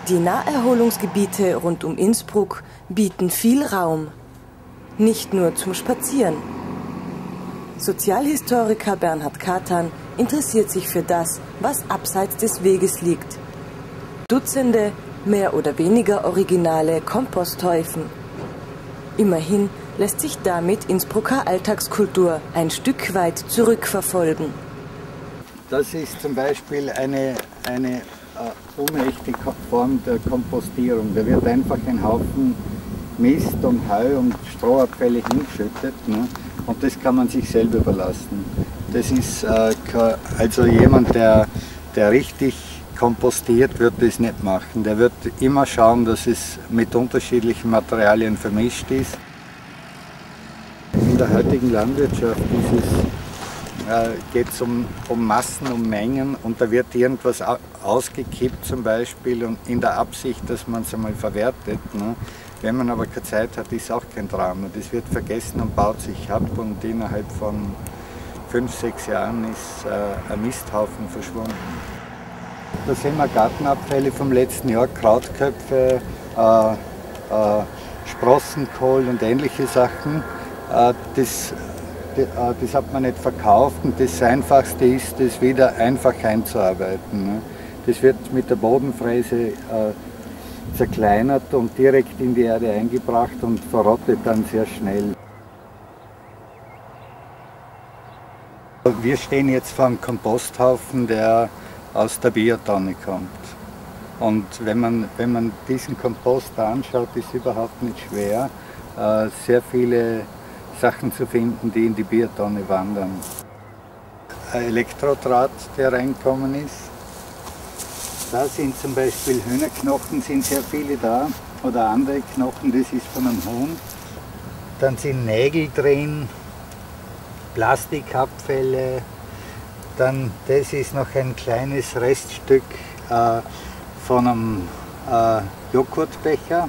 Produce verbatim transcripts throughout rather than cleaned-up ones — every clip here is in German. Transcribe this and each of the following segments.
Die Naherholungsgebiete rund um Innsbruck bieten viel Raum, nicht nur zum Spazieren. Sozialhistoriker Bernhard Katan interessiert sich für das, was abseits des Weges liegt. Dutzende, mehr oder weniger originale Komposthäufen. Immerhin lässt sich damit Innsbrucker Alltagskultur ein Stück weit zurückverfolgen. Das ist zum Beispiel eine, eine äh, unechte Form der Kompostierung. Da wird einfach ein Haufen Mist und Heu und Strohabfälle hingeschüttet, ne? Und das kann man sich selber überlassen. Das ist äh, also jemand, der, der richtig kompostiert, wird das nicht machen. Der wird immer schauen, dass es mit unterschiedlichen Materialien vermischt ist. In der heutigen Landwirtschaft ist es, äh, geht es um, um Massen, um Mengen, und da wird irgendwas ausgekippt zum Beispiel, und in der Absicht, dass man es einmal verwertet. Ne? Wenn man aber keine Zeit hat, ist auch kein Drama. Das wird vergessen und baut sich ab, und innerhalb von fünf, sechs Jahren ist äh, ein Misthaufen verschwunden. Da sehen wir Gartenabfälle vom letzten Jahr, Krautköpfe, äh, äh, Sprossenkohl und ähnliche Sachen. Äh, das, äh, das hat man nicht verkauft, und das Einfachste ist, das wieder einfach einzuarbeiten. Ne? Das wird mit der Bodenfräse äh, zerkleinert und direkt in die Erde eingebracht und verrottet dann sehr schnell. Wir stehen jetzt vor einem Komposthaufen, der aus der Biotonne kommt. Und wenn man, wenn man diesen Kompost anschaut, ist überhaupt nicht schwer, äh, sehr viele Sachen zu finden, die in die Biotonne wandern. Ein Elektrodraht, der reinkommen ist. Da sind zum Beispiel Hühnerknochen, sind sehr viele da, oder andere Knochen, das ist von einem Huhn. Dann sind Nägel drin, Plastikabfälle. Dann, das ist noch ein kleines Reststück äh, von einem äh, Joghurtbecher.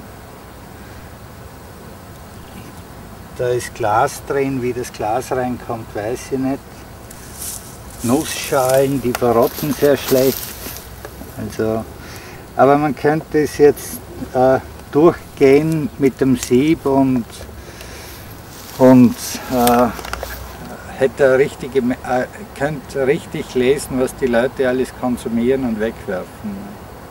Da ist Glas drin, wie das Glas reinkommt, weiß ich nicht. Nussschalen, die verrotten sehr schlecht. Also, aber man könnte es jetzt äh, durchgehen mit dem Sieb und, und äh, hätte richtige, äh, könnte richtig lesen, was die Leute alles konsumieren und wegwerfen.